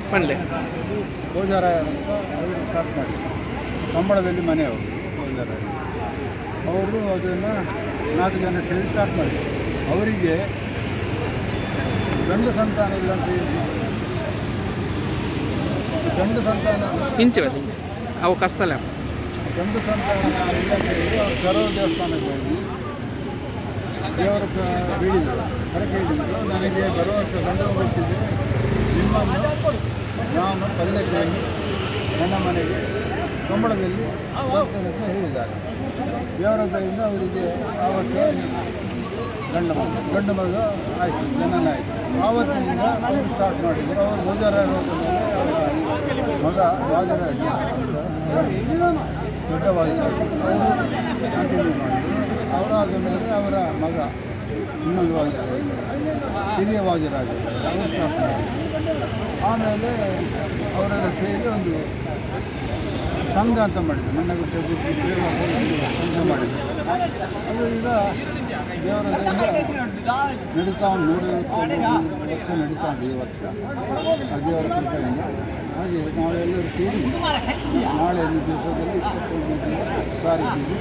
ಪಂಡೆ ಗೋಜಾರಾಯ ಅವರು ಸ್ಟಾರ್ಟ್ ಮಾಡಿ ಕಂಬಳದಲ್ಲಿ ಮನೆಯವರು ಗೋಜಾರಾಯ ಅವರು ಅದನ್ನು 4 ಜನ ಸೇರಿ ಸ್ಟಾರ್ಟ್ ಮಾಡಿದರು. ಅವರಿಗೆ ಗಂಡು ಸಂತಾನ ಇಲ್ಲ ಅಂತ ಹೇಳಿ ಗಂಡು ಸಂತಾನ ಇಂಚೆ ಅವು ಕಸ್ತಲ್ಲ ಗಂಡು ಸಂತಾನ ಇಲ್ಲ ಅಂತ ಹೇಳಿ ಅವರು ಸರೋವ ದೇವಸ್ಥಾನಕ್ಕೆ ಹೋಗಿ ದೇವರ ಬೀಳಿದರು, ಹರಕೆ ಹಿಡಿದರು. ನನಗೆ ಬರುವ ವರ್ಷ ಗಂಡು ಬರ್ತಿದ್ದೆ, ನಿಮ್ಮನ್ನು ನಾನು ಪಲ್ಲಕ್ಕಿಯಲ್ಲಿ ನನ್ನ ಮನೆಗೆ ಕಂಬಳದಲ್ಲಿ ಬರ್ತೇನೆ ಅಂತ ಹೇಳಿದ್ದಾರೆ. ದೇವರ ದಯಿಂದ ಅವರಿಗೆ ಆ ವರ್ಷ ಗಂಡು ಮಗ ಆಯಿತು, ಜನನ ಆಯಿತು. ಆವತ್ತಿನಿಂದ ಅವರು ಸ್ಟಾರ್ಟ್ ಮಾಡಿದರು. ಅವರು ಗೋಜಾರಾಯ ಮೇಲೆ ಅವರ ಮಗ ವಾಜರಾಜ ದೊಡ್ಡ ವಾಜರಾಜ ಅವರು ಕಂಟಿನ್ಯೂ ಮಾಡಿದರು. ಅವರಾದ ಮೇಲೆ ಅವರ ಮಗ ಇನ್ನೊಂದು ವಾಜರಾಜ, ಹಿರಿಯ ವಾಜರಾಜ ಅವರು ಸ್ಟಾರ್ಟ್ ಮಾಡಿದರು. ಆಮೇಲೆ ಅವರೆಲ್ಲ ಸೇರಿ ಒಂದು ಸಂಘ ಅಂತ ಮಾಡಿದ್ರು, ನನ್ನ ಸಂಘ ಮಾಡಿದ್ರು. ಅದು ಈಗ ದೇವರ ನಡೀತಾ ಉಂಟು, 150 ವರ್ಷ ನಡೀತಾ ಉಂಟು ಈ ವರ್ಷ ಆ ದೇವರ ಕೃಪೆಯಿಂದ. ಹಾಗೆ ನಾವೆಲ್ಲರೂ ಸೇರಿ ನಾಳೆ ದಿವಸದಲ್ಲಿ 25 ತಾರೀಕಿಗೆ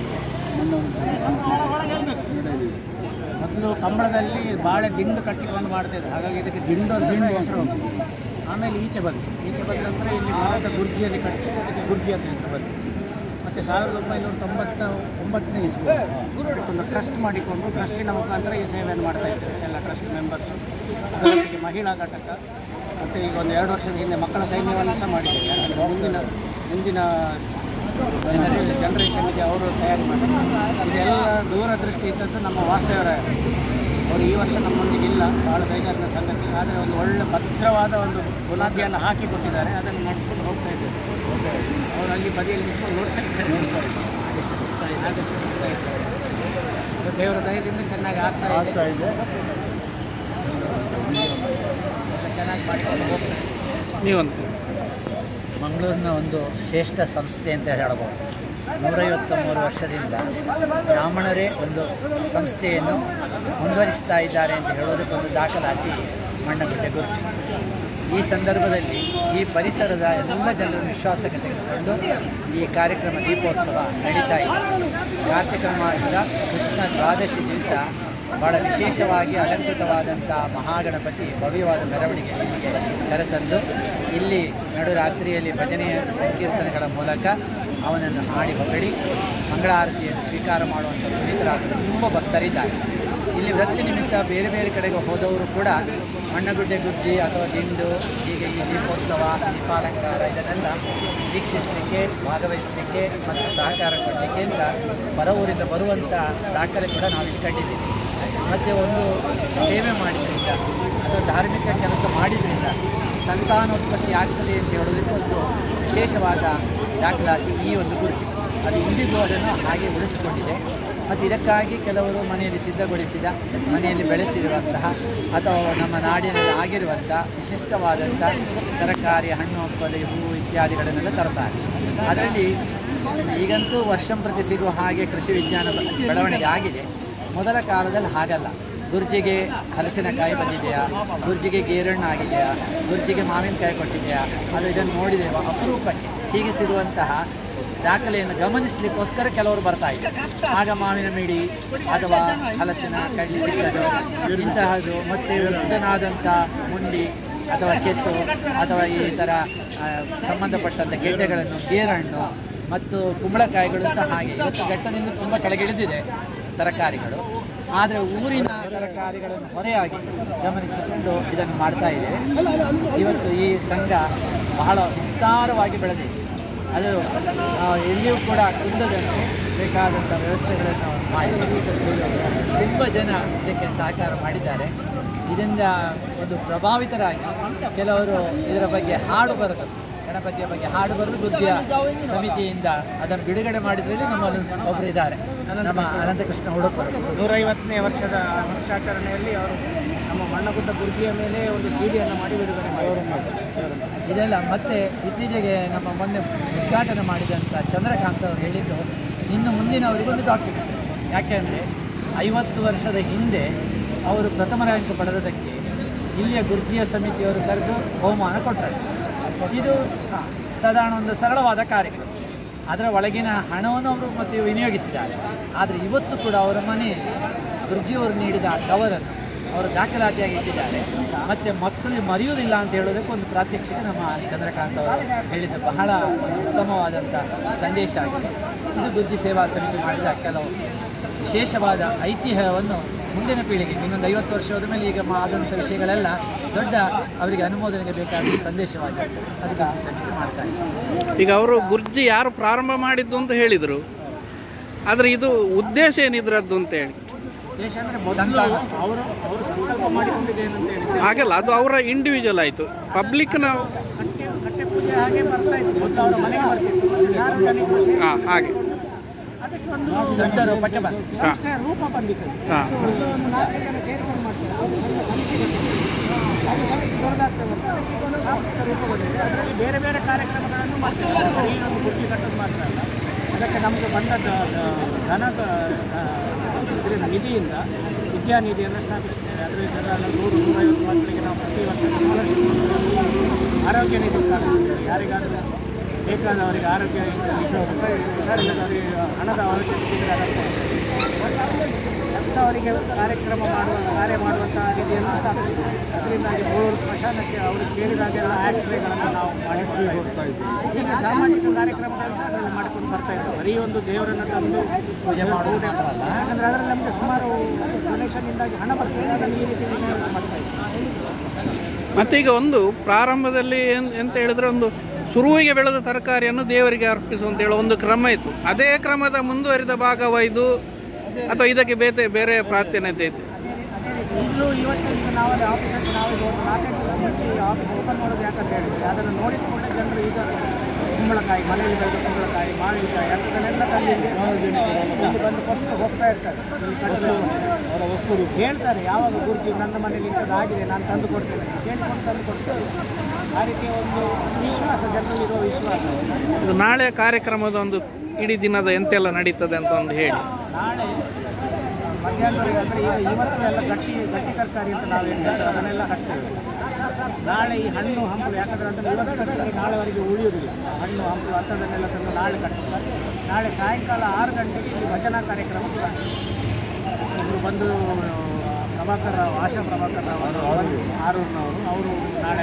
ನಡೆಯಲಿದೆ. ಮೊದಲು ಕಂಬಳದಲ್ಲಿ ಬಾಳೆ ದಿಂಡು ಕಟ್ಟಿಕೊಂಡು ಮಾಡ್ತಿದ್ರು, ಹಾಗಾಗಿ ಇದಕ್ಕೆ ದಿಂಡು ಅಂತ ಹೆಸರು. ಆಮೇಲೆ ಈಚೆ ಬಂದು ನಂತರ ಇಲ್ಲಿ ಮರದ ಗುರ್ಜಿಯಲ್ಲಿ ಕಟ್ಟಿ ಅದಕ್ಕೆ ಗುರ್ಜಿ ಅಂತ ಹೆಸರು ಬಂತು. ಮತ್ತು 1999ನೇ ಇಸ್ವಿ ಒಂದು ಟ್ರಸ್ಟ್ ಮಾಡಿಕೊಂಡು ಟ್ರಸ್ಟಿನ ಮುಖಾಂತರ ಈ ಸೇವೆಯನ್ನು ಮಾಡ್ತಾ ಇದ್ದೇವೆ. ಎಲ್ಲ ಟ್ರಸ್ಟ್ ಮೆಂಬರ್ಸು, ಅದರೊಟ್ಟಿಗೆ ಮಹಿಳಾ ಘಟಕ, ಮತ್ತು ಈಗ ಒಂದು 2 ವರ್ಷದ ಹಿಂದೆ ಮಕ್ಕಳ ಸೈನ್ಯವನ್ನು ಸಹ ಮಾಡಿದ್ದೇವೆ. ಮುಂದಿನ ಜನರೇಷನ್ಗೆ ಅವರು ತಯಾರಿ ಮಾಡಿದ್ದಾರೆ. ಇದೆಲ್ಲ ದೂರದೃಷ್ಟಿ ಇದ್ದದ್ದು ನಮ್ಮ ವಾಸ್ತವರಾಯ ಅವರು ಈ ವರ್ಷ ನಮ್ಮೊಂದಿಗೆ ಇಲ್ಲ, ಭಾಳ ಬೇಜಾರಿನ ಸಂಗತಿ. ಆದರೆ ಒಂದು ಒಳ್ಳೆ ಭದ್ರವಾದ ಒಂದು ಬುನಾದಿಯನ್ನು ಹಾಕಿ ಕೊಟ್ಟಿದ್ದಾರೆ, ಅದನ್ನು ನಡೆಸ್ಕೊಂಡು ಹೋಗ್ತಾ ಇದ್ದೇವೆ. ಅವರು ಅಲ್ಲಿ ಬದಿಯಲ್ಲಿ ನಿಂತ್ಕೊಂಡು ನೋಡ್ತಾ ಇದ್ದಾರೆ. ದೇವರ ದಯದಿಂದ ಚೆನ್ನಾಗಿ ಆಗ್ತಾ ಇದೆ. ಚೆನ್ನಾಗಿ ಮಾಡಿಕೊಂಡು ಹೋಗ್ತಾರೆ. ನೀವಂತ ಮಂಗಳೂರಿನ ಒಂದು ಶ್ರೇಷ್ಠ ಸಂಸ್ಥೆ ಅಂತ ಹೇಳಬಹುದು. 153 ವರ್ಷದಿಂದ ಬ್ರಾಹ್ಮಣರೇ ಒಂದು ಸಂಸ್ಥೆಯನ್ನು ಮುಂದುವರಿಸ್ತಾ ಇದ್ದಾರೆ ಅಂತ ಹೇಳೋದಕ್ಕೊಂದು ದಾಖಲಾತಿ ಮಣ್ಣಗುಡ್ಡೆ ಗುರುಜಿ. ಈ ಸಂದರ್ಭದಲ್ಲಿ ಈ ಪರಿಸರದ ಎಲ್ಲ ಜನರನ್ನು ವಿಶ್ವಾಸಕ್ಕೆ ತೆಗೆದುಕೊಂಡು ಈ ಕಾರ್ಯಕ್ರಮ ದೀಪೋತ್ಸವ ನಡೀತಾ ಇದೆ. ಕಾರ್ತಿಕ ಮಾಸದ ಕೃಷ್ಣ ದ್ವಾದಶಿ ದಿವಸ ಭಾಳ ವಿಶೇಷವಾಗಿ ಅಲಂಕೃತವಾದಂಥ ಮಹಾಗಣಪತಿ ಭವ್ಯವಾದ ಮೆರವಣಿಗೆ ಇಲ್ಲಿಗೆ ಕರೆತಂದು ಇಲ್ಲಿ ನಡುರಾತ್ರಿಯಲ್ಲಿ ಭಜನೆಯ ಸಂಕೀರ್ತನೆಗಳ ಮೂಲಕ ಅವನನ್ನು ಹಾಡಿ ಹೊಗಳಿ ಮಂಗಳಾರತಿಯನ್ನು ಸ್ವೀಕಾರ ಮಾಡುವಂಥ ಪುನೀತರಾದರು ತುಂಬ ಭಕ್ತರಿದ್ದಾರೆ. ಇಲ್ಲಿ ವೃತ್ತಿ ನಿಮಿತ್ತ ಬೇರೆ ಬೇರೆ ಕಡೆಗೆ ಹೋದವರು ಕೂಡ ಮಣ್ಣಗುಡ್ಡೆ ಗುರ್ಜಿ ಅಥವಾ ದಿಂಡು ಹೀಗೆ ಈ ದೀಪೋತ್ಸವ, ದೀಪಾಲಂಕಾರ ಇದನ್ನೆಲ್ಲ ವೀಕ್ಷಿಸಲಿಕ್ಕೆ, ಭಾಗವಹಿಸಲಿಕ್ಕೆ ಮತ್ತು ಸಹಕಾರ ಕೊಡಲಿಕ್ಕೆ ಅಂತ ಹೊರ ಊರಿಂದ ಬರುವಂಥ ದಾಖಲೆ ಕೂಡ ನಾವು ಇಟ್ಕೊಂಡಿದ್ದೀವಿ. ಮತ್ತು ಒಂದು ಸೇವೆ ಮಾಡಿದ್ರಿಂದ ಅಥವಾ ಧಾರ್ಮಿಕ ಕೆಲಸ ಮಾಡಿದ್ರಿಂದ ಸಂತಾನೋತ್ಪತ್ತಿ ಆಗ್ತದೆ ಅಂತ ಹೇಳೋದಕ್ಕೆ ಒಂದು ವಿಶೇಷವಾದ ದಾಖಲಾತಿ ಈ ಒಂದು ಗುರುಜಿ. ಅದು ಇಂದಿಗೂ ಅದನ್ನು ಹಾಗೆ ಉಳಿಸಿಕೊಂಡಿದೆ. ಮತ್ತು ಇದಕ್ಕಾಗಿ ಕೆಲವರು ಮನೆಯಲ್ಲಿ ಸಿದ್ಧಗೊಳಿಸಿದ, ಮನೆಯಲ್ಲಿ ಬೆಳೆಸಿರುವಂತಹ ಅಥವಾ ನಮ್ಮ ನಾಡಿನಲ್ಲಿ ಆಗಿರುವಂಥ ವಿಶಿಷ್ಟವಾದಂಥ ತರಕಾರಿ, ಹಣ್ಣು ಹಂಪಲು, ಹೂವು ಇತ್ಯಾದಿಗಳನ್ನೆಲ್ಲ ತರ್ತಾರೆ. ಅದರಲ್ಲಿ ಈಗಂತೂ ವರ್ಷಂಪ್ರತಿ ಸಿಗುವ ಹಾಗೆ ಕೃಷಿ ವಿಜ್ಞಾನ ಬೆಳವಣಿಗೆ ಆಗಿದೆ. ಮೊದಲ ಕಾಲದಲ್ಲಿ ಹಾಗಲ್ಲ. ಗುರ್ಜಿಗೆ ಹಲಸಿನಕಾಯಿ ಬಂದಿದೆಯಾ, ಗುರ್ಜಿಗೆ ಗೇರಣ್ಣು ಆಗಿದೆಯಾ, ಗುರ್ಜಿಗೆ ಮಾವಿನಕಾಯಿ ಕೊಟ್ಟಿದೆಯಾ, ಅದು ಇದನ್ನು ನೋಡಿದರೆ ಅಪರೂಪಕ್ಕೆ ಹೀಗೆ ಸಿಗುವಂತಹ ದಾಖಲೆಯನ್ನು ಗಮನಿಸಲಿಕ್ಕೋಸ್ಕರ ಕೆಲವರು ಬರ್ತಾ ಇದ್ದಾರೆ. ಆಗ ಮಾವಿನ ಮಿಡಿ ಅಥವಾ ಹಲಸಿನ ಕಳ್ಳಿ ಚಿಕ್ಕದು ಇಂತಹದ್ದು, ಮತ್ತು ಉದ್ದನಾದಂಥ ಮುಂಡಿ ಅಥವಾ ಕೆಸು ಅಥವಾ ಈ ಥರ ಸಂಬಂಧಪಟ್ಟಂಥ ಗೆಡ್ಡೆಗಳನ್ನು, ಗೇರಣ್ಣು ಮತ್ತು ಕುಂಬಳಕಾಯಿಗಳು ಸಹ ಹಾಗೆ. ಇವತ್ತು ಘಟ್ಟದಿಂದ ತುಂಬ ಕೆಳಗಿಳಿದಿದೆ ತರಕಾರಿಗಳು, ಆದರೆ ಊರಿನ ತರಕಾರಿಗಳನ್ನು ಹೊರೆಯಾಗಿ ಗಮನಿಸಿಕೊಂಡು ಇದನ್ನು ಮಾಡ್ತಾ ಇದ್ದೇವೆ. ಇವತ್ತು ಈ ಸಂಘ ಬಹಳ ವಿಸ್ತಾರವಾಗಿ ಬೆಳೆದಿದೆ. ಅದು ಎಲ್ಲಿಯೂ ಕೂಡ ಕುಂದದಂತೆ ಬೇಕಾದಂಥ ವ್ಯವಸ್ಥೆಗಳನ್ನು ಮಾಡಿ ತುಂಬ ಜನ ಇದಕ್ಕೆ ಸಹಕಾರ ಮಾಡಿದ್ದಾರೆ. ಇದರಿಂದ ಒಂದು ಪ್ರಭಾವಿತರಾಗಿ ಕೆಲವರು ಇದರ ಬಗ್ಗೆ ಹಾಡು ಬರೆದು, ಗಣಪತಿಯ ಬಗ್ಗೆ ಹಾಡು ಬರೆದು ಗುರ್ಜಿಯ ಸಮಿತಿಯಿಂದ ಅದನ್ನು ಬಿಡುಗಡೆ ಮಾಡಿದ್ರಲ್ಲಿ ನಮ್ಮಲ್ಲಿ ಒಬ್ಬರು ಇದ್ದಾರೆ, ನಮ್ಮ ಅನಂತಕೃಷ್ಣ ಹುಡುಕರು. 150ನೇ ವರ್ಷಾಚರಣೆಯಲ್ಲಿ ಅವರು ನಮ್ಮ ಮಣ್ಣಗುಡ್ಡ ಗುರ್ಜಿಯ ಮೇಲೆ ಒಂದು ಸೀಡಿಯನ್ನು ಮಾಡಿ ಬಿಡುಗಡೆ ಮಾಡಿದ್ದಾರೆ. ಇದೆಲ್ಲ ಮತ್ತೆ ಇತ್ತೀಚೆಗೆ ನಮ್ಮ ಮೊನ್ನೆ ಉದ್ಘಾಟನೆ ಮಾಡಿದಂಥ ಚಂದ್ರಕಾಂತ್ ಅವರು ಹೇಳಿದ್ದು, ಇನ್ನು ಮುಂದಿನವರಿಗೊಂದು ಡಾಕ್ಯುಮೆಂಟ್. ಯಾಕೆಂದರೆ 50 ವರ್ಷದ ಹಿಂದೆ ಅವರು ಪ್ರಥಮ ರ್ಯಾಂಕ್ ಪಡೆದದಕ್ಕೆ ಇಲ್ಲಿಯ ಗುರ್ಜಿಯ ಸಮಿತಿಯವರು ಕರೆದು ಬಹುಮಾನ ಕೊಟ್ಟರು. ಇದು ಸಾಧಾರಣ ಒಂದು ಸರಳವಾದ ಕಾರ್ಯಕ್ರಮ. ಅದರ ಒಳಗಿನ ಹಣವನ್ನು ಅವರು ಮತ್ತೆ ವಿನಿಯೋಗಿಸಿದ್ದಾರೆ. ಆದರೆ ಇವತ್ತು ಕೂಡ ಅವರ ಮನೆ ಗುರ್ಜಿಯವರು ನೀಡಿದ ಕವರನ್ನು ಅವರು ದಾಖಲಾತಿಯಾಗಿ ಇಟ್ಟಿದ್ದಾರೆ. ಮತ್ತು ಮಕ್ಕಳು ಮರೆಯುವುದಿಲ್ಲ ಅಂತ ಹೇಳೋದಕ್ಕೆ ಒಂದು ಪ್ರಾತ್ಯಕ್ಷಿಕೆ ನಮ್ಮ ಚಂದ್ರಕಾಂತ್ ಅವರು ಹೇಳಿದ ಬಹಳ ಒಂದು ಉತ್ತಮವಾದಂಥ ಸಂದೇಶ ಆಗಿದೆ. ಇದು ಗುರ್ಜಿ ಸೇವಾ ಸಮಿತಿ ಮಾಡಿದ ಕೆಲವು ವಿಶೇಷವಾದ ಐತಿಹ್ಯವನ್ನು ಮುಂದಿನ ಪೀಳಿಗೆಗೆ ಇನ್ನೊಂದು 50 ವರ್ಷದ ಮೇಲೆ ಈಗ ಆದಂಥ ವಿಷಯಗಳೆಲ್ಲ ದೊಡ್ಡ ಅವರಿಗೆ ಅನುಮೋದನೆಗೆ ಬೇಕಾದ ಸಂದೇಶವಾಗಿದೆ. ಅದು ಗುರ್ಜಿ ಸಮಿತಿ ಮಾಡ್ತಾರೆ. ಈಗ ಅವರು ಗುರ್ಜಿ ಯಾರು ಪ್ರಾರಂಭ ಮಾಡಿದ್ದು ಅಂತ ಹೇಳಿದರು, ಆದರೆ ಇದು ಉದ್ದೇಶ ಏನಿದ್ರದ್ದು ಅಂತ ಹೇಳಿ ದೇಶ ಅಂದರೆ ಮೊದಲು ಅವರು ಸಂಕಲ್ಪ ಮಾಡಿಕೊಂಡಿದ್ದೇನೆ ಅಂತ ಹೇಳಿ ಹಾಗಲ್ಲ, ಅದು ಅವರ ಇಂಡಿವಿಜುವಲ್ ಆಯಿತು. ಪಬ್ಲಿಕ್ನ ಕಟ್ಟೆ ಪೂಜೆ ಹಾಗೆ ಬರ್ತಾ ಇತ್ತು. ಮೊದಲು ಅವರ ಮನೆಗೆ ಬರ್ತಿತ್ತು, ಸಾರ್ವಜನಿಕರು ಸೇರಿ ಹಾಗೆ ಅದಕ್ಕೆ ಒಂದು ದೊಡ್ಡ ರೂಪಕ್ಕೆ ಬಂತು. ಸಂಸ್ಥೆಯ ರೂಪ ಬಂದಿತ್ತು. ಒಂದು 4 ಜನ ಸೇರಿಕೊಂಡು ಮಾಡ್ತಾರೆ. ಅದು ಸಣ್ಣ ಸಮಿತಿ ಅದು ಸಮಿತಿ ದೊಡ್ಡದಾಗ್ತದೆ. ಅದಕ್ಕೆ ಈಗ ಒಂದು ಸಾಂಸ್ಥಿಕ ರೂಪ ಬಂದಿದೆ. ಅದರಲ್ಲಿ ಬೇರೆ ಬೇರೆ ಕಾರ್ಯಕ್ರಮಗಳನ್ನು ಮಾಡ್ತಾರೆ. ಈ ಒಂದು ಗುರ್ಜಿ ಕಟ್ಟೋದು ಮಾತ್ರ ಅಲ್ಲ, ಅದಕ್ಕೆ ನಮಗೆ ಬಂದ ಧನದ ಇದರಿಂದ ನಿಧಿಯಿಂದ ವಿದ್ಯಾನಿಧಿಯನ್ನು ಸ್ಥಾಪಿಸಿದ್ದೇವೆ. ಅದರಲ್ಲಿ ಸಾಧಾರಣ 100-150 ಮಕ್ಕಳಿಗೆ ನಾವು ಪ್ರತಿ ವರ್ಷ ಆರೋಗ್ಯ ನಿಧಿ ಸ್ಥಾಪಿಸಿದ್ದೇವೆ. ಯಾರಿಗಾದರೂ ಬೇಕಾದವರಿಗೆ ಆರೋಗ್ಯ ಹುಷಾರಿಲ್ಲದವರಿಗೆ ಹಣದ ಅವಶ್ಯಕತೆ ಇದ್ದರೆ ಅಂಥವರಿಗೆ ಕಾರ್ಯ ಮಾಡುವಂಥ ನಿಧಿಯನ್ನು ಸ್ಥಾಪಿಸಿದ್ದೇವೆ. ಅದರಿಂದಾಗಿ ಮೂರು ಸ್ಮಶಾನಕ್ಕೆ ಅವರು ಕೇಳಿದಾಗೆಲ್ಲ ಆಶ್ರಯಗಳನ್ನು ನಾವು ಮಾಡಿಕೊಡ್ತಾ ಇದ್ದೀವಿ. ಈಗ ಸಾಮಾಜಿಕ ಕಾರ್ಯಕ್ರಮಗಳನ್ನು ಅದರಲ್ಲಿ ಮಾಡಿಕೊಂಡು ಬರ್ತಾ ಇದ್ದೀವಿ. ಬರೀ ಒಂದು ದೇವರನ್ನು ತಂದು ಪೂಜೆ ಮಾಡುವುದೇ ಅಲ್ಲ, ಯಾಕಂದರೆ ಅದರಲ್ಲಿ ನಮಗೆ ಸುಮಾರು ಡೊನೇಷನ್ನಿಂದಾಗಿ ಹಣ ಬರ್ತದೆ. ಅದನ್ನು ಈ ರೀತಿ ಮಾಡ್ತಾ ಇದ್ದೀವಿ. ಮತ್ತು ಈಗ ಒಂದು ಪ್ರಾರಂಭದಲ್ಲಿ ಎಂತ ಹೇಳಿದ್ರೆ, ಒಂದು ಶುರುವಿಗೆ ಬೆಳೆದ ತರಕಾರಿಯನ್ನು ದೇವರಿಗೆ ಅರ್ಪಿಸುವಂತ ಹೇಳೋ ಒಂದು ಕ್ರಮ ಇತ್ತು. ಅದೇ ಕ್ರಮದ ಮುಂದುವರಿದ ಭಾಗವಾಯಿತು ಅಥವಾ ಇದಕ್ಕೆ ಬೇರೆ ಪ್ರಾರ್ಥನೆತೆ ಇತ್ತು? ಈಗಲೂ ಇವತ್ತಿನ ನಾವಲ್ಲಿ ಆಫೀಸಲ್ಲಿ ನಾವು 4 ದಿವಸ ಮುಂಚೆ ಆಫೀಸ್ ಓಪನ್ ಮಾಡೋದು ಯಾಕಂತ ಹೇಳಿದರೆ, ಅದನ್ನು ನೋಡಿಕೊಂಡೆ ಜನರು ಈಗ ಕುಂಬಳಕಾಯಿ, ಮನೆಯಲ್ಲಿ ಬೆಳೆದ ಕುಂಬಳಕಾಯಿ, ಮಾವಿನಕಾಯಿ ಅಂಥದನ್ನೆಲ್ಲ ತಂದು ಬಂದು ಕೊಟ್ಟು ಹೋಗ್ತಾ ಇರ್ತಾರೆ. ಹೇಳ್ತಾರೆ ಯಾವಾಗ ಗುರುಜಿ ನನ್ನ ಮನೇಲಿ ಇಂಥದ್ದಾಗಿದೆ ನಾನು ತಂದು ಕೊಡ್ತೇನೆ ಕೇಳ್ಕೊಂಡು ತಂದು ಕೊಡ್ತೇವೆ. ಆ ರೀತಿಯ ಒಂದು ವಿಶ್ವಾಸ, ಜನರಲ್ಲಿರೋ ವಿಶ್ವಾಸ. ಇದು ನಾಳೆ ಕಾರ್ಯಕ್ರಮದ ಒಂದು ಇಡೀ ದಿನದ ಎಂತೆಲ್ಲ ನಡೀತದೆ ಅಂತ ಒಂದು ಹೇಳಿ. ನಾಳೆ ಮಧ್ಯಾಹ್ನವರೆಗೆ ಅಂದರೆ ಇವತ್ತು ಎಲ್ಲ ಗಟ್ಟಿ ತರಕಾರಿ ಅಂತ ನಾವು ಹೇಳ್ತಾರೆ, ಅದನ್ನೆಲ್ಲ ಕಟ್ತೇವೆ. ನಾಳೆ ಈ ಹಣ್ಣು ಹಂಪಲು ಯಾಕಂದರೆ ಅಂದರೆ ಇವತ್ತು ಕಟ್ಟಿದ್ರೆ ನಾಳೆವರೆಗೆ ಉಳಿಯುವುದಿಲ್ಲ. ಹಣ್ಣು ಹಂಪಲು ಅಂಥದ್ದನ್ನೆಲ್ಲ ತಂದು ನಾಳೆ ಕಟ್ತಾರೆ. ನಾಳೆ ಸಾಯಂಕಾಲ 6 ಗಂಟೆಗೆ ಇಲ್ಲಿ ಭಜನಾ ಕಾರ್ಯಕ್ರಮ ಕೂಡ ಒಬ್ಬರು ಬಂದು ಆಶಾ ಪ್ರಭಾಕರ್ ಆರೂರಿನವರು ಅವರು ನಾಳೆ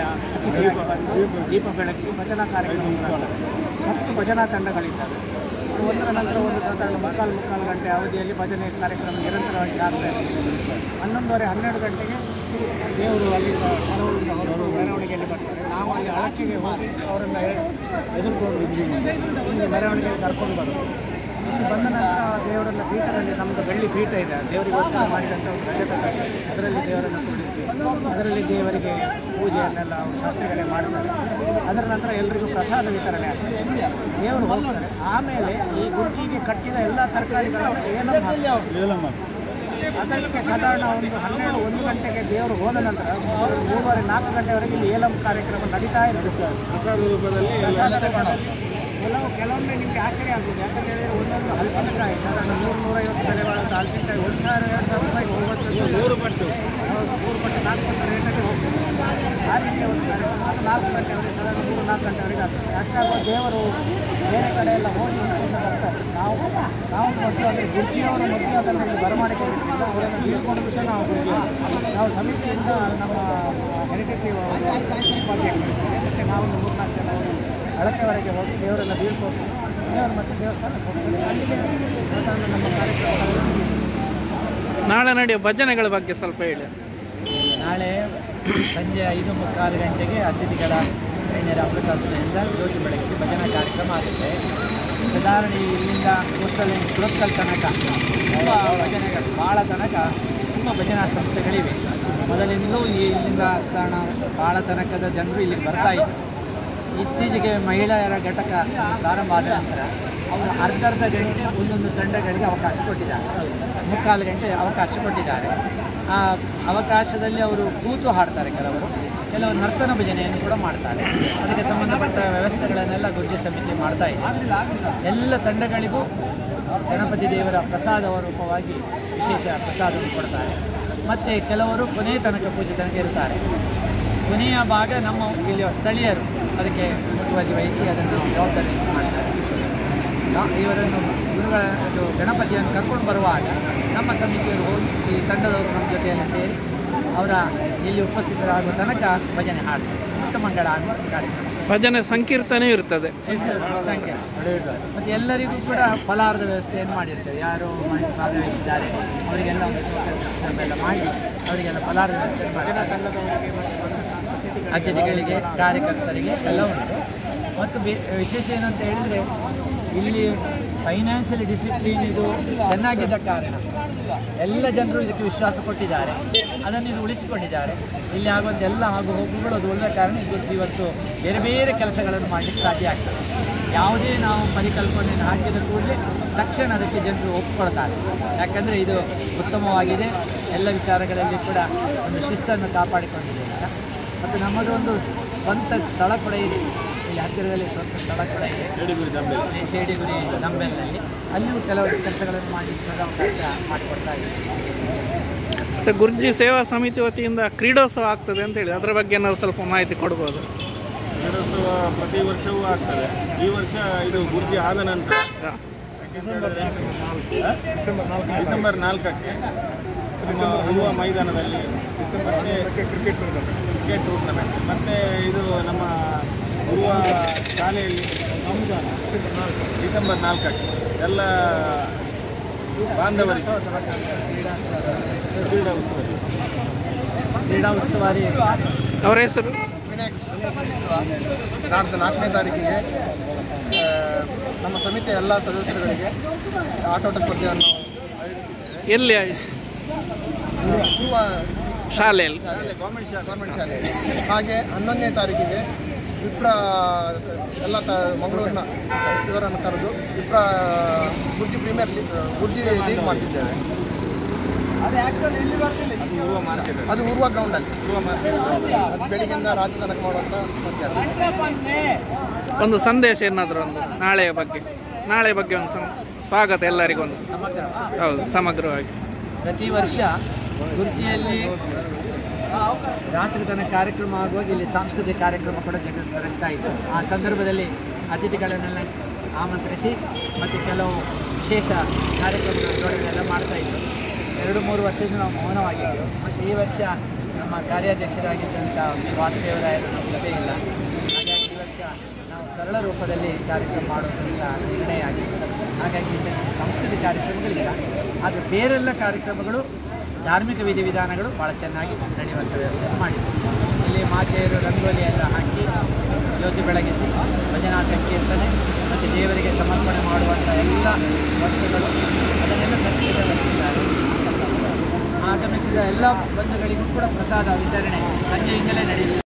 ದೀಪ ಬೆಳಗಿಸಿ ಭಜನಾ ಕಾರ್ಯಕ್ರಮ 10 ಭಜನಾ ತಂಡಗಳಿದ್ದಾವೆ. ಒಂದರ ನಂತರ ಒಂದು ಸಾಧಾರಣ ಮುಕ್ಕಾಲು ಗಂಟೆ ಅವಧಿಯಲ್ಲಿ ಭಜನೆ ಕಾರ್ಯಕ್ರಮ ನಿರಂತರವಾಗಿ ಆಗ್ತಾ ಇದೆ. 11:30-12 ಗಂಟೆಗೆ ದೇವರು ಅಲ್ಲಿಂದ ಮನವರಿಂದ ಹೊರಟು ಮೆರವಣಿಗೆಯಲ್ಲಿ ಬರ್ತಾರೆ. ನಾವು ಅಲ್ಲಿ ಅಳಕೆಗೆ ಹೋಗಿ ಅವರನ್ನು ಎದುರುಕೊಂಡು ಇಲ್ಲಿ ಮೆರವಣಿಗೆಯಲ್ಲಿ ಕರ್ಕೊಂಡು ಬರೋದು. ಇಲ್ಲಿ ಬಂದ ನಂತರ ದೇವರನ್ನ ಪೀಠದಲ್ಲಿ ನಮ್ಮದು ಬೆಳ್ಳಿ ಪೀಠ ಇದೆ, ದೇವರಿಗೋಸ್ಕರ ಮಾಡಿದಂಥ ಒಂದು ರಜತ ಕಟ್ಟಿ ಅದರಲ್ಲಿ ದೇವರನ್ನು ಕೂಡಿಸಿ ಅದರಲ್ಲಿ ದೇವರಿಗೆ ಪೂಜೆಯನ್ನೆಲ್ಲ ಶಾಸ್ತ್ರಿಗಳೇ ಮಾಡ್ತಾರೆ. ಅದರ ನಂತರ ಎಲ್ಲರಿಗೂ ಪ್ರಸಾದ ವಿತರಣೆ ಆಗ್ತದೆ. ದೇವರು ಹೋಗ್ತಾರೆ. ಆಮೇಲೆ ಈ ಗುರ್ಜಿಗೆ ಕಟ್ಟಿದ ಎಲ್ಲ ತರಕಾರಿಗಳನ್ನು ಏಲಂ ಅದಕ್ಕೆ ಸಾಧಾರಣ ಒಂದು 12-1 ಗಂಟೆಗೆ ದೇವರು ಹೋದ ನಂತರ 3-4 ಗಂಟೆವರೆಗೆ ಇಲ್ಲಿ ಏಲಂ ಕಾರ್ಯಕ್ರಮ ನಡೀತಾ ಇರುತ್ತೆ. ಪ್ರಸಾದ ರೂಪದಲ್ಲಿ ಕೆಲವೊಮ್ಮೆ ನಿಮಗೆ ಆಶ್ಚರ್ಯ ಆಗುತ್ತೆ. ಯಾಕಂತ ಹೇಳಿದರೆ ಒಂದೊಂದು ಹಲಸಿನಕಾಯಿ ಸಾಧಾರಣ 100-150 ಬೆಲೆ ಬಾಳುವಂಥ ಹಲಸಿನಕಾಯಿ 1,000-2,000 ರೂಪಾಯಿಗೆ ಹೋಗುತ್ತೆ. 3 ಪಟ್ಟು 4 ಪಟ್ಟು ರೇಟಲ್ಲಿ ಹೋಗ್ತದೆ. ಆ ರೀತಿಯ ಒಂದು ಕಾರ್ಯಕ್ರಮ 4 ಗಂಟೆವರೆಗೆ ಸಾಧಾರಣ 3-4 ಗಂಟೆವರೆಗೆ ಆಗ್ತದೆ. ಅಷ್ಟಾಗುವ ದೇವರು ಬೇರೆ ಕಡೆ ಎಲ್ಲ ಹೋಗಿ ಬರ್ತಾರೆ. ನಾವು ಮೊದಲು ಅಂದರೆ ಗುರ್ಜಿಯವರು ಮೊದಲು ಅದನ್ನು ಬರಮಾಡಿಕೊಂಡಿದ್ದರಿಂದ ಅವರನ್ನು ಬೀಳ್ಕೊಂಡು ಸಹ ನಾವು ಗುರ್ಜಿ ನಾವು ಸಮಿತಿಯಿಂದ ನಮ್ಮ ಹೆರಿಟೇಜ್ ಉಪಾಧ್ಯಕ್ಷರು ನಾವು 3-4 ಜನ ಅಳತೆವರೆಗೆ ಹೋಗಿ ದೇವರೆಲ್ಲ ಬೀಳ್ಕೊಂಡು ದೇವರ ಮತ್ತೆ ದೇವಸ್ಥಾನಕ್ಕೆ ಹೋಗ್ತೇವೆ. ಅಲ್ಲಿಗೆ ಸಾಧಾರಣ ನಮ್ಮ ಕಾರ್ಯಕ್ರಮ. ನಾಳೆ ನಡೆಯುವ ಭಜನೆಗಳ ಬಗ್ಗೆ ಸ್ವಲ್ಪ ಹೇಳಿ. ನಾಳೆ ಸಂಜೆ 5:45 ಗಂಟೆಗೆ ಅತಿಥಿಗಳ ಗಣ್ಯರ ಅಮೃತಾಸ್ತ್ರದಿಂದ ಜ್ಯೋತಿ ಬೆಳಗಿಸಿ ಭಜನಾ ಕಾರ್ಯಕ್ರಮ ಆಗುತ್ತೆ. ಸಾಧಾರಣ ಇಲ್ಲಿಂದ ಕೋಸ್ಟಲ್ ಸುರತ್ಕಲ್ ತನಕ ತುಂಬ ಭಜನೆಗಳು ಭಾಳ ತನಕ ತುಂಬ ಭಜನಾ ಸಂಸ್ಥೆಗಳಿವೆ. ಮೊದಲಿಂದಲೂ ಇಲ್ಲಿಂದ ಸಾಧಾರಣ ಭಾಳ ತನಕದ ಜನರು ಇಲ್ಲಿಗೆ ಬರ್ತಾಯಿದ್ರು. ಇತ್ತೀಚೆಗೆ ಮಹಿಳೆಯರ ಘಟಕ ಪ್ರಾರಂಭ ಆದ ನಂತರ ಅವರು ಅರ್ಧ ಗಂಟೆ ಒಂದೊಂದು ತಂಡಗಳಿಗೆ ಅವಕಾಶ ಕೊಟ್ಟಿದ್ದಾರೆ. 3/4 ಗಂಟೆ ಅವಕಾಶ ಕೊಟ್ಟಿದ್ದಾರೆ. ಆ ಅವಕಾಶದಲ್ಲಿ ಅವರು ಕೂತು ಹಾಡ್ತಾರೆ, ಕೆಲವರು ನರ್ತನ ಭಜನೆಯನ್ನು ಕೂಡ ಮಾಡ್ತಾರೆ. ಅದಕ್ಕೆ ಸಂಬಂಧಪಟ್ಟ ವ್ಯವಸ್ಥೆಗಳನ್ನೆಲ್ಲ ಗುರ್ಜಿ ಸಮಿತಿ ಮಾಡ್ತಾ ಇದೆ. ಎಲ್ಲ ತಂಡಗಳಿಗೂ ಗಣಪತಿ ದೇವರ ಪ್ರಸಾದ ರೂಪವಾಗಿ ವಿಶೇಷ ಪ್ರಸಾದವನ್ನು ಕೊಡ್ತಾರೆ. ಮತ್ತು ಕೆಲವರು ಕೊನೆಯ ತನಕ ಪೂಜೆ ತನಕ ಇರ್ತಾರೆ. ಕೊನೆಯ ಭಾಗ ನಮ್ಮ ಇಲ್ಲಿಯ ಸ್ಥಳೀಯರು ಅದಕ್ಕೆ ಮುತುವರ್ಜಿ ವಹಿಸಿ ಅದನ್ನು ಜವಾಬ್ದಾರಿ ವಹಿಸಿ ಮಾಡ್ತಾರೆ. ಇವರನ್ನು ಗುರುಗಳು ಗಣಪತಿಯನ್ನು ಕರ್ಕೊಂಡು ಬರುವಾಗ ನಮ್ಮ ಸಮಿತಿಯವರು ಹೋಗಿ ಈ ತಂಡದವರು ನಮ್ಮ ಜೊತೆಯಲ್ಲಿ ಸೇರಿ ಅವರ ಇಲ್ಲಿ ಉಪಸ್ಥಿತರಾಗುವ ತನಕ ಭಜನೆ ಹಾಡ್ತಾರೆ. ಉತ್ತಮ ಮಂಗಳ ಆಗುವ ಕಾರ್ಯಕ್ರಮ. ಭಜನೆ ಸಂಕೀರ್ತನೆ ಇರ್ತದೆ. ಸಂಖ್ಯೆ ಮತ್ತು ಎಲ್ಲರಿಗೂ ಕೂಡ ಫಲಾರ್ಧ ವ್ಯವಸ್ಥೆಯನ್ನು ಮಾಡಿರ್ತೇವೆ. ಯಾರು ಭಾಗವಹಿಸಿದ್ದಾರೆ ಅವರಿಗೆಲ್ಲ ಒಂದು ಸಿಸ್ಟಮ್ ಎಲ್ಲ ಮಾಡಿ ಅವರಿಗೆಲ್ಲ ಫಲಾರ್ಧ ವ್ಯವಸ್ಥೆ ಮಾಡಿ ಅತಿಥಿಗಳಿಗೆ ಕಾರ್ಯಕರ್ತರಿಗೆ ಎಲ್ಲ ಉಂಟು. ಮತ್ತು ವಿಶೇಷ ಏನು ಅಂತ ಹೇಳಿದರೆ ಇಲ್ಲಿ ಫೈನಾನ್ಷಿಯಲ್ ಡಿಸಿಪ್ಲಿನ್ ಇದು ಚೆನ್ನಾಗಿದ್ದ ಕಾರಣ ಎಲ್ಲ ಜನರು ಇದಕ್ಕೆ ವಿಶ್ವಾಸ ಕೊಟ್ಟಿದ್ದಾರೆ, ಅದನ್ನು ಇದು ಉಳಿಸಿಕೊಂಡಿದ್ದಾರೆ. ಇಲ್ಲಿ ಆಗುವಂಥ ಎಲ್ಲ ಆಗು ಹೋಗುಗಳು ಅದು ಉಳಿದ ಕಾರಣ ಇವತ್ತು ಬೇರೆ ಬೇರೆ ಕೆಲಸಗಳನ್ನು ಮಾಡಲಿಕ್ಕೆ ಸಾಧ್ಯ ಆಗ್ತದೆ. ಯಾವುದೇ ನಾವು ಪರಿಕಲ್ಪನೆಯನ್ನು ಹಾಕಿದ ಕೂಡಲೇ ತಕ್ಷಣ ಅದಕ್ಕೆ ಜನರು ಒಪ್ಪಿಕೊಳ್ತಾರೆ. ಯಾಕಂದರೆ ಇದು ಉತ್ತಮವಾಗಿದೆ, ಎಲ್ಲ ವಿಚಾರಗಳಲ್ಲಿ ಕೂಡ ಒಂದು ಶಿಸ್ತನ್ನು ಕಾಪಾಡಿಕೊಂಡಿದೆ ಅಂತ. ಮತ್ತು ನಮ್ಮದು ಒಂದು ಸ್ವಂತ ಸ್ಥಳ ಕೂಡ ಇದೆ, ಇಲ್ಲಿ ಹತ್ತಿರದಲ್ಲಿ ಸ್ವಂತ ಸ್ಥಳ ಕೂಡ ಇದೆ, ಶೇಡಿಗುರಿ ನಂಬೆಲ್ನಲ್ಲಿ. ಅಲ್ಲಿಯೂ ಕೆಲವು ಕೆಲಸಗಳನ್ನು ಮಾಡಲಿಕ್ಕೆ ಸದಾವಕಾಶ ಮಾಡಿಕೊಡ್ತಾ ಇದ್ದೀವಿ. ಮತ್ತು ಗುರ್ಜಿ ಸೇವಾ ಸಮಿತಿ ವತಿಯಿಂದ ಕ್ರೀಡೋತ್ಸವ ಆಗ್ತದೆ ಅಂತ ಹೇಳಿ ಅದರ ಬಗ್ಗೆ ನಾವು ಸ್ವಲ್ಪ ಮಾಹಿತಿ ಕೊಡ್ಬೋದು. ಕ್ರೀಡೋತ್ಸವ ಪ್ರತಿ ವರ್ಷವೂ ಆಗ್ತದೆ. ಈ ವರ್ಷ ಇದು ಗುರ್ಜಿ ಆದ ನಂತರ ಡಿಸೆಂಬರ್ 4ಕ್ಕೆ ಹುಳುವ ಮೈದಾನದಲ್ಲಿ ಕ್ರಿಕೆಟ್ ಟೂರ್ನಮೆಂಟ್ ಮತ್ತು ಇದು ನಮ್ಮ ಗುರುವ ಶಾಲೆಯಲ್ಲಿ ಡಿಸೆಂಬರ್ 4ಕ್ಕೆ ಎಲ್ಲ ಬಾಂಧವರಿಗೆ ಕ್ರೀಡಾ ಉಸ್ತುವಾರಿ ಅವರ ಹೆಸರು ನಾಡ್ದು 4ನೇ ತಾರೀಕಿಗೆ ನಮ್ಮ ಸಮಿತಿಯ ಎಲ್ಲ ಸದಸ್ಯರುಗಳಿಗೆ ಆಟೋಟ ಸ್ಪರ್ಧೆಯನ್ನು ಆಯೋಜಿಸಿದ್ದೇವೆ. ಎಲ್ಲಿ ಆಯಿತು? ಶಾಲೆಯಲ್ಲಿ, ಗೌರ್ಮೆಂಟ್ ಶಾಲೆ. ಹಾಗೆ 11ನೇ ತಾರೀಕಿಗೆ ವಿಪ್ರ ಎಲ್ಲ ಮಂಗಳೂರಿನ ಇವರನ್ನು ಕರೆದು ವಿಪ್ರ ಗುರ್ಜಿ ಪ್ರೀಮಿಯರ್ ಗುರ್ಜಿ ಲೀಗ್ ಮಾಡ್ತಿದ್ದೇವೆ. ಅದು ಉರ್ವ ಗ್ರೌಂಡಲ್ಲಿ ಅದು ಬೆಳಿಗ್ಗೆಯಿಂದ ರಾತ್ರಿ ತನಕ ಮಾಡುವಂಥ ಒಂದು ಸಂದೇಶ ಏನಾದರೂ ಒಂದು ನಾಳೆಯ ಬಗ್ಗೆ ಒಂದು ಸ್ವಾಗತ ಎಲ್ಲರಿಗೊಂದು ಹೌದು ಸಮಗ್ರವಾಗಿ. ಪ್ರತಿ ವರ್ಷ ಗುರ್ಜಿಯಲ್ಲಿ ರಾತ್ರಿ ತನಕ ಕಾರ್ಯಕ್ರಮ ಆಗುವಾಗ ಇಲ್ಲಿ ಸಾಂಸ್ಕೃತಿಕ ಕಾರ್ಯಕ್ರಮ ಕೂಡ ಜರುಗ್ತಾ ಇತ್ತು. ಆ ಸಂದರ್ಭದಲ್ಲಿ ಅತಿಥಿಗಳನ್ನೆಲ್ಲ ಆಮಂತ್ರಿಸಿ ಮತ್ತು ಕೆಲವು ವಿಶೇಷ ಕಾರ್ಯಕ್ರಮಗಳೆಲ್ಲ ಮಾಡ್ತಾಯಿದ್ರು. 2-3 ವರ್ಷದಿಂದ ನಾವು ಮೌನವಾಗಿದ್ದೆವು. ಮತ್ತು ಈ ವರ್ಷ ನಮ್ಮ ಕಾರ್ಯಾಧ್ಯಕ್ಷರಾಗಿದ್ದಂಥ ವಾಸುದೇವರಾಯರು ನಮ್ಮ ಜೊತೆ ಇಲ್ಲ. ಹಾಗಾಗಿ ಈ ವರ್ಷ ನಾವು ಸರಳ ರೂಪದಲ್ಲಿ ಕಾರ್ಯಕ್ರಮ ಮಾಡೋದ್ರಿಂದ ನಿರ್ಣಯ ಆಗಿದೆ. ಹಾಗಾಗಿ ಸಾಂಸ್ಕೃತಿಕ ಕಾರ್ಯಕ್ರಮಗಳಿಲ್ಲ, ಆದರೆ ಬೇರೆಲ್ಲ ಕಾರ್ಯಕ್ರಮಗಳು ಧಾರ್ಮಿಕ ವಿಧಿವಿಧಾನಗಳು ಭಾಳ ಚೆನ್ನಾಗಿ ನಡೆಯುವಂಥ ವ್ಯವಸ್ಥೆ ಮಾಡಿದ್ದರು. ಇಲ್ಲಿ ಮಾತೆಯರು ರಂಗೋಲಿ ಎಲ್ಲ ಹಾಕಿ ಜ್ಯೋತಿ ಬೆಳಗಿಸಿ ಭಜನಾ ಸಂಕೀರ್ತನೆ ಮತ್ತು ದೇವರಿಗೆ ಸಮರ್ಪಣೆ ಮಾಡುವಂಥ ಎಲ್ಲ ವಸ್ತುಗಳು ಅದನ್ನೆಲ್ಲ ಖರ್ಚಿದ್ದಾರೆ. ಆಗಮಿಸಿದ ಎಲ್ಲ ಬಂಧುಗಳಿಗೂ ಕೂಡ ಪ್ರಸಾದ ವಿತರಣೆ ಸಂಜೆಯಿಂದಲೇ ನಡೆಯುತ್ತೆ.